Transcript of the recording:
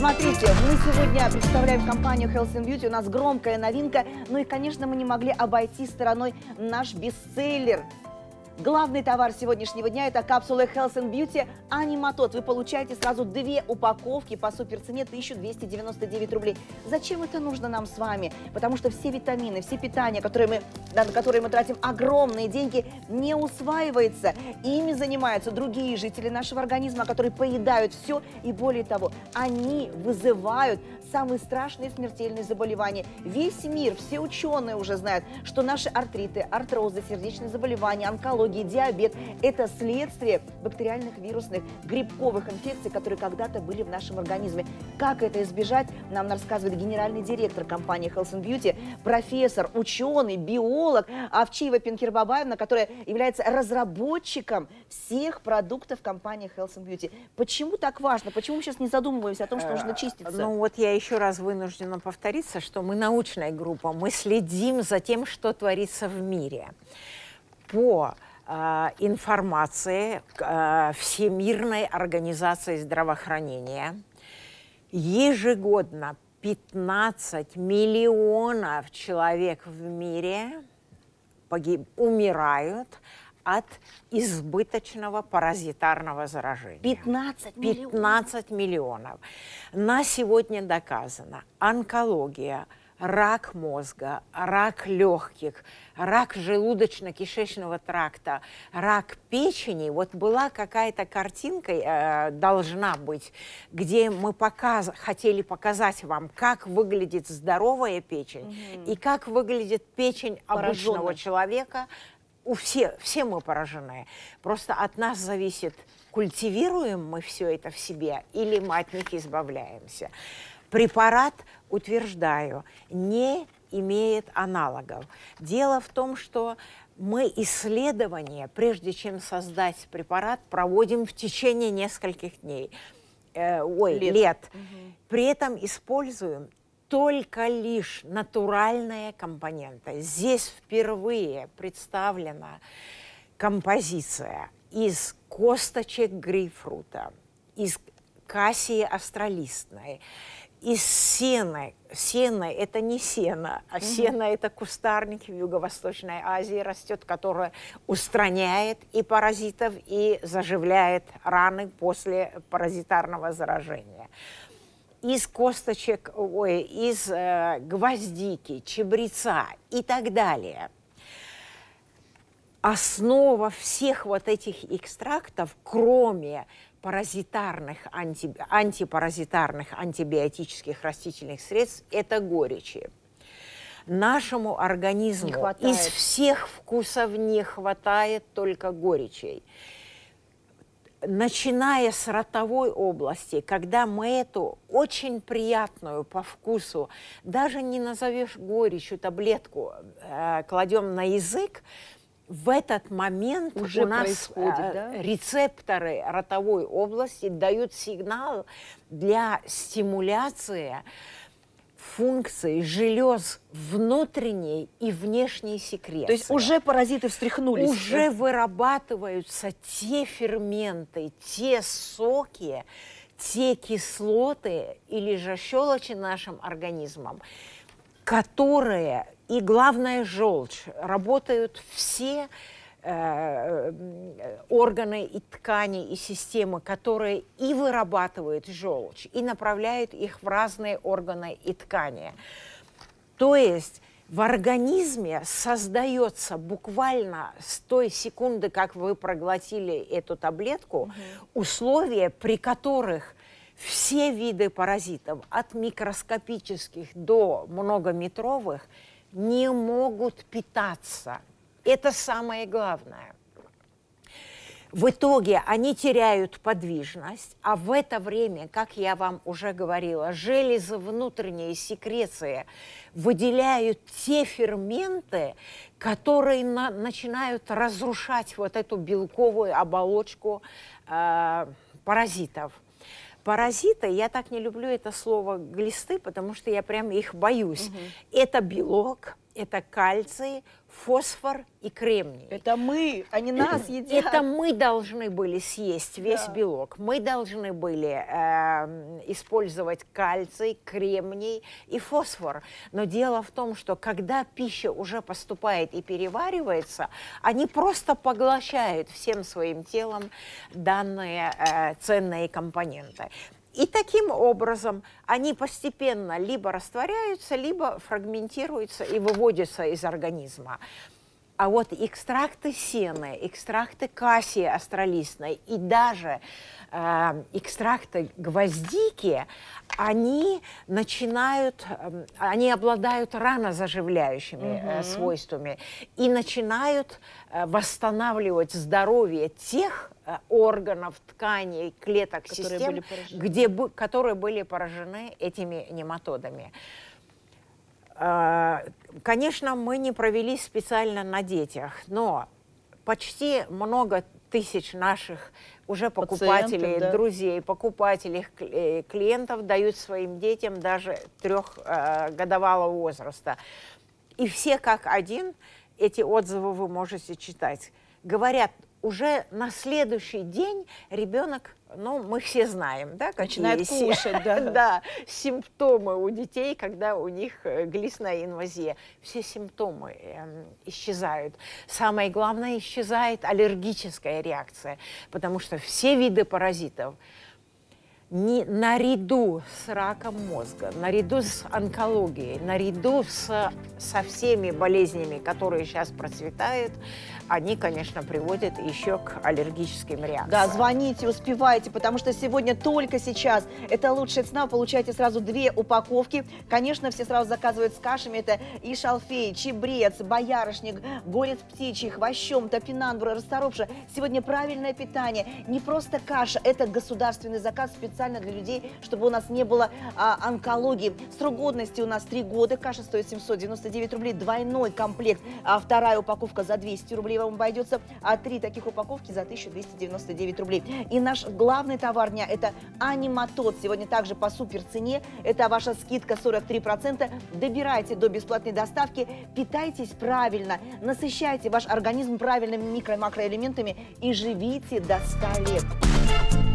Смотрите, мы сегодня представляем компанию Health and Beauty. У нас громкая новинка. Ну и, конечно, мы не могли обойти стороной наш бестселлер. Главный товар сегодняшнего дня – это капсулы Health and Beauty Аниматод. Вы получаете сразу 2 упаковки по суперцене 1299 рублей. Зачем это нужно нам с вами? Потому что все витамины, все питания, на которые мы тратим огромные деньги, не усваивается. Ими занимаются другие жители нашего организма, которые поедают все. И более того, они вызывают самые страшные смертельные заболевания. Весь мир, все ученые уже знают, что наши артриты, артрозы, сердечные заболевания, онкология, диабет – это следствие бактериальных, вирусных, грибковых инфекций, которые когда-то были в нашем организме. Как это избежать, нам рассказывает генеральный директор компании Health and Beauty, профессор, ученый, биолог Овчиева Пинкер-Бабаевна, которая является разработчиком всех продуктов компании Health and Beauty. Почему так важно? Почему мы сейчас не задумываемся о том, что нужно чиститься? Ну вот я еще раз вынуждена повториться, что мы научная группа, мы следим за тем, что творится в мире. По информации Всемирной организации здравоохранения, ежегодно 15 миллионов человек в мире умирают от избыточного паразитарного заражения. 15 миллионов? 15 миллионов. На сегодня доказано онкология, рак мозга, рак легких, рак желудочно-кишечного тракта, рак печени. Вот была какая-то картинка, должна быть, где мы хотели показать вам, как выглядит здоровая печень и как выглядит печень обычного человека. Все мы поражены. Просто от нас зависит, культивируем мы все это в себе или мы от них избавляемся. Препарат, утверждаю, не имеет аналогов. Дело в том, что мы исследования, прежде чем создать препарат, проводим в течение нескольких лет. При этом используем только лишь натуральные компоненты. Здесь впервые представлена композиция из косточек грейпфрута, из кассии австралистной, из сена. Сено – это не сено, а сено – это кустарник в Юго-Восточной Азии растет, который устраняет и паразитов, и заживляет раны после паразитарного заражения. Из косточек, из гвоздики, чабреца и так далее. Основа всех вот этих экстрактов, кроме паразитарных, антипаразитарных, антибиотических растительных средств, это горечи. Нашему организму из всех вкусов не хватает только горечей. Начиная с ротовой области, когда мы эту очень приятную по вкусу, даже не назовешь горечью, таблетку кладем на язык, в этот момент уже у нас рецепторы ротовой области дают сигнал для стимуляции функции желез внутренней и внешней секреции. То есть уже паразиты встряхнулись? Уже вырабатываются те ферменты, те соки, те кислоты или же щелочи нашим организмом, которые, и главное, желчь, работают все органы и ткани и системы, которые и вырабатывают желчь, и направляют их в разные органы и ткани. То есть в организме создается буквально с той секунды, как вы проглотили эту таблетку, условия, при которых все виды паразитов, от микроскопических до многометровых, не могут питаться. Это самое главное. В итоге они теряют подвижность, а в это время, как я вам уже говорила, железы внутренней секреции выделяют те ферменты, которые начинают разрушать вот эту белковую оболочку паразитов. Паразиты, я так не люблю это слово глисты, потому что я прям их боюсь. Это белок, это кальций, фосфор и кремний. Это мы, они нас едят. Это мы должны были съесть весь белок. Мы должны были использовать кальций, кремний и фосфор. Но дело в том, что когда пища уже поступает и переваривается, они просто поглощают всем своим телом данные ценные компоненты. И таким образом они постепенно либо растворяются, либо фрагментируются и выводятся из организма. А вот экстракты сены, экстракты кассии астролистной и даже экстракты гвоздики, они обладают ранозаживляющими свойствами и начинают восстанавливать здоровье тех органов, тканей, клеток, систем, которые были поражены этими нематодами. Конечно, мы не провели специально на детях, но почти много тысяч наших уже покупателей, друзей, покупателей, клиентов дают своим детям даже 3-годовалого возраста. И все как один, эти отзывы вы можете читать, говорят, уже на следующий день ребенок, ну, мы все знаем, да, начинает кушать, да. Да, симптомы у детей, когда у них глистная инвазия. Все симптомы исчезают. Самое главное, исчезает аллергическая реакция, потому что все виды паразитов наряду с раком мозга, наряду с онкологией, наряду со всеми болезнями, которые сейчас процветают, они, конечно, приводят еще к аллергическим реакциям. Да, звоните, успевайте, потому что сегодня, только сейчас, это лучшая цена, вы получаете сразу 2 упаковки. Конечно, все сразу заказывают с кашами, это и шалфей, чебрец, боярышник, горец птичий, хвощом, топинамбур, расторопша. Сегодня правильное питание, не просто каша, это государственный заказ специально для людей, чтобы у нас не было онкологии. Срок годности у нас 3 года, каша стоит 799 рублей, двойной комплект, а 2-я упаковка за 200 рублей вам обойдется, а 3 таких упаковки за 1299 рублей. И наш главный товар дня – это аниматод. Сегодня также по супер цене. Это ваша скидка 43%. Добирайте до бесплатной доставки. Питайтесь правильно, насыщайте ваш организм правильными микро- и макроэлементами и живите до 100 лет.